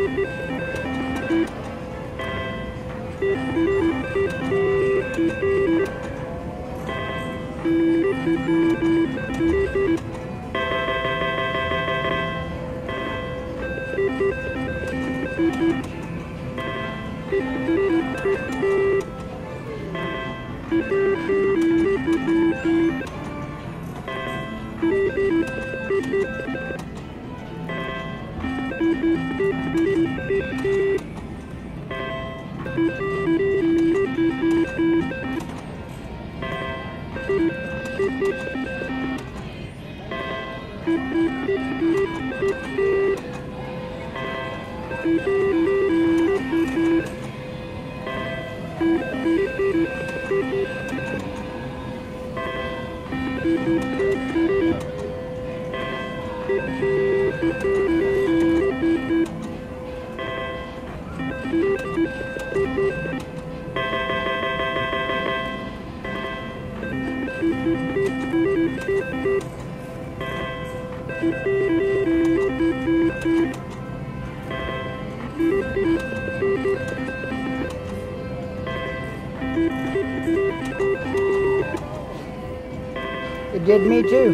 It did me too.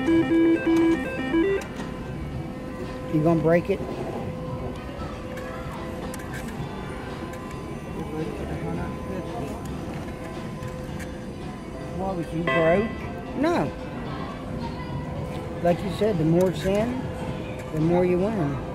You gonna break it? Why was you broke? No. Like you said, the more sin, the more you win.